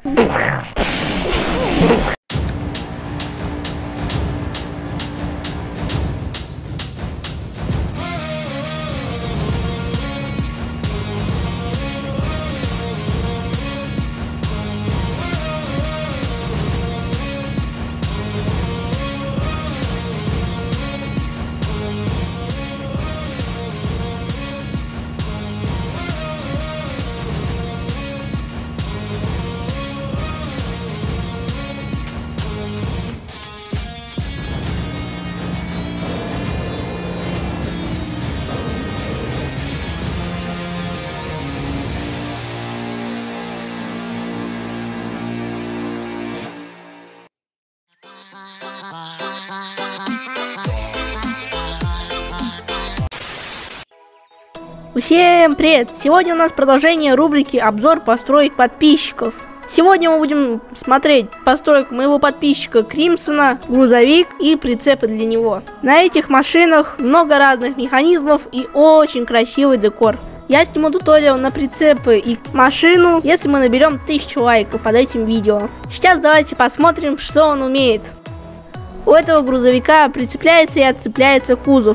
Всем привет! Сегодня у нас продолжение рубрики «Обзор построек подписчиков». Сегодня мы будем смотреть постройку моего подписчика Кримсона, грузовик и прицепы для него. На этих машинах много разных механизмов и очень красивый декор. Я сниму туториал на прицепы и машину, если мы наберем 1000 лайков под этим видео. Сейчас давайте посмотрим, что он умеет. У этого грузовика прицепляется и отцепляется кузов.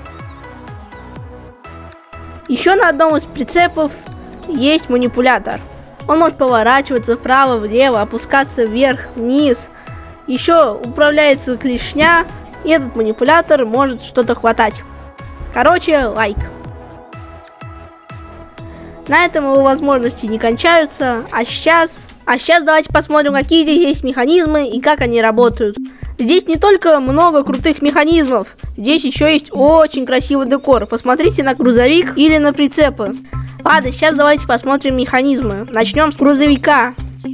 Еще на одном из прицепов есть манипулятор. Он может поворачиваться вправо-влево, опускаться вверх-вниз. Еще управляется клешня, и этот манипулятор может что-то хватать. Короче, лайк. На этом его возможности не кончаются. А сейчас давайте посмотрим, какие здесь есть механизмы и как они работают. Здесь не только много крутых механизмов, здесь еще есть очень красивый декор. Посмотрите на грузовик или на прицепы. Ладно, сейчас давайте посмотрим механизмы. Начнем с грузовика.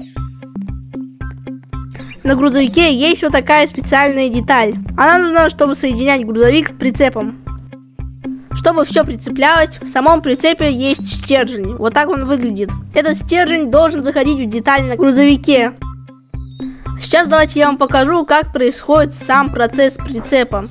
На грузовике есть вот такая специальная деталь. Она нужна, чтобы соединять грузовик с прицепом. Чтобы все прицеплялось, в самом прицепе есть стержень. Вот так он выглядит. Этот стержень должен заходить в деталь на грузовике. Сейчас давайте я вам покажу, как происходит сам процесс прицепа.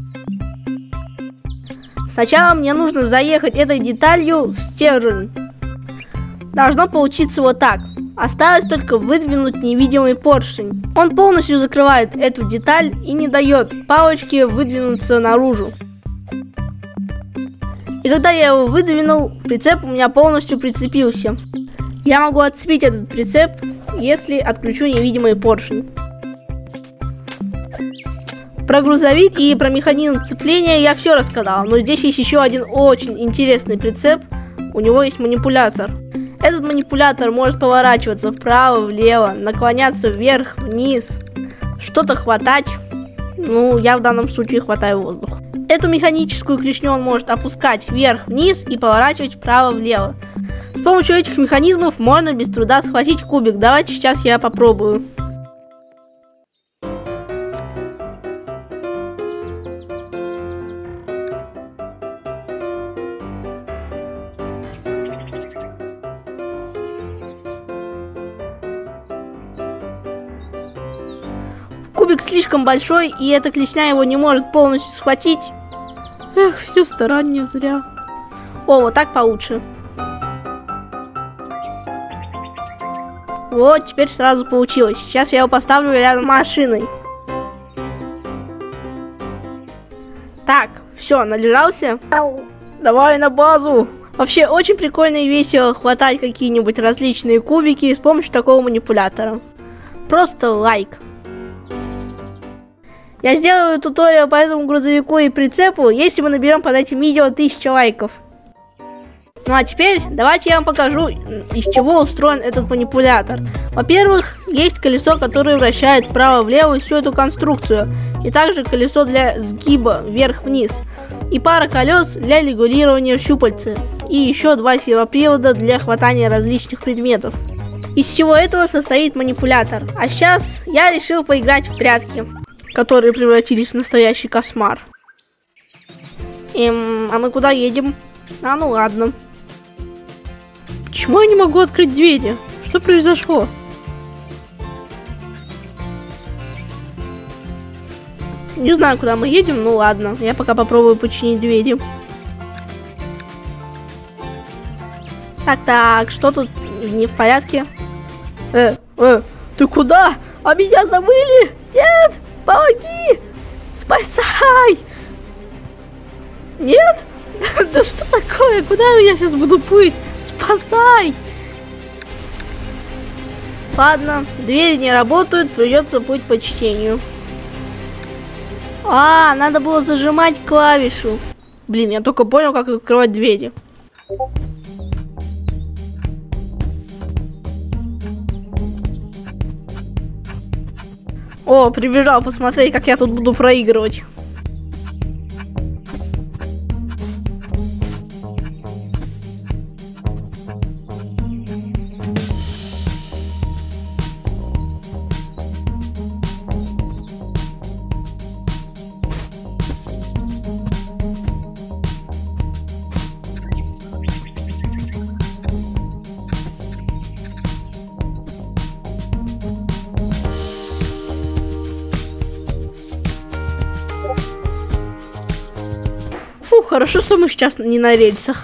Сначала мне нужно заехать этой деталью в стержень. Должно получиться вот так. Осталось только выдвинуть невидимый поршень. Он полностью закрывает эту деталь и не дает палочке выдвинуться наружу. И когда я его выдвинул, прицеп у меня полностью прицепился. Я могу отцепить этот прицеп, если отключу невидимый поршень. Про грузовик и про механизм цепления я все рассказал, но здесь есть еще один очень интересный прицеп. У него есть манипулятор. Этот манипулятор может поворачиваться вправо-влево, наклоняться вверх-вниз, что-то хватать. Ну, я в данном случае хватаю воздух. Эту механическую клешню он может опускать вверх-вниз и поворачивать вправо-влево. С помощью этих механизмов можно без труда схватить кубик. Давайте сейчас я попробую. Кубик слишком большой, и эта клешня его не может полностью схватить. Эх, все старание зря. О, вот так получше. Вот, теперь сразу получилось. Сейчас я его поставлю рядом с машиной. Так, все, належался. Давай на базу. Вообще, очень прикольно и весело хватать какие-нибудь различные кубики с помощью такого манипулятора. Просто лайк. Я сделаю туториал по этому грузовику и прицепу, если мы наберем под этим видео 1000 лайков. Ну а теперь давайте я вам покажу, из чего устроен этот манипулятор. Во-первых, есть колесо, которое вращает вправо-влево всю эту конструкцию. И также колесо для сгиба вверх-вниз. И пара колес для регулирования щупальца. И еще 2 сервопривода для хватания различных предметов. Из всего этого состоит манипулятор. А сейчас я решил поиграть в прятки, которые превратились в настоящий кошмар. А мы куда едем? А ну ладно. Почему я не могу открыть двери? Что произошло? Не знаю, куда мы едем, ну ладно. Я пока попробую починить двери. Так, что тут не в порядке? Ты куда? А меня забыли? Нет, помоги! Спасай! Нет? Да что такое? Куда я сейчас буду плыть? Спасай! Ладно, двери не работают, придется плыть по чтению. А, надо было зажимать клавишу. Блин, я только понял, как открывать двери. О, прибежал посмотреть, как я тут буду проигрывать. Фу, хорошо, что мы сейчас не на рельсах.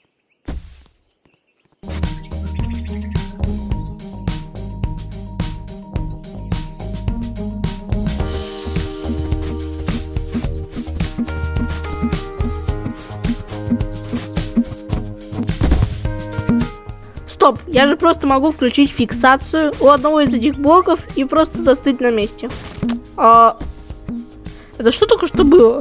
Стоп, я же просто могу включить фиксацию у одного из этих блоков и просто застыть на месте. Это что только что было?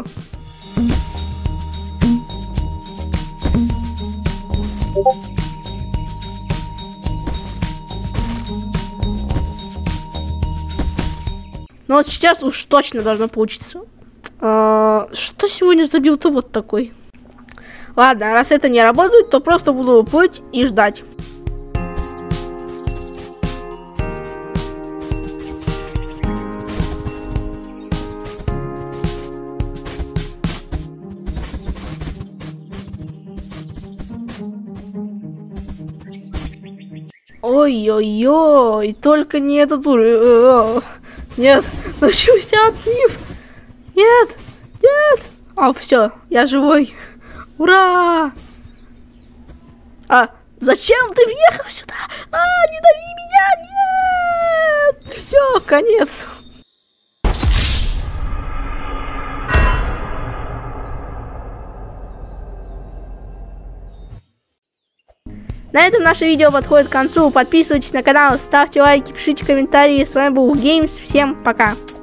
Ну вот сейчас уж точно должно получиться. Что сегодня забил-то вот такой? Ладно, раз это не работает, то просто буду плыть и ждать. Ой-ой-ой, только не этот уровень. Нет, начался отлив. Нет, нет. Все, я живой. Ура! Зачем ты въехал сюда? Не дави меня, нет! Все, конец. На этом наше видео подходит к концу. Подписывайтесь на канал, ставьте лайки, пишите комментарии. С вами был Games. Всем пока.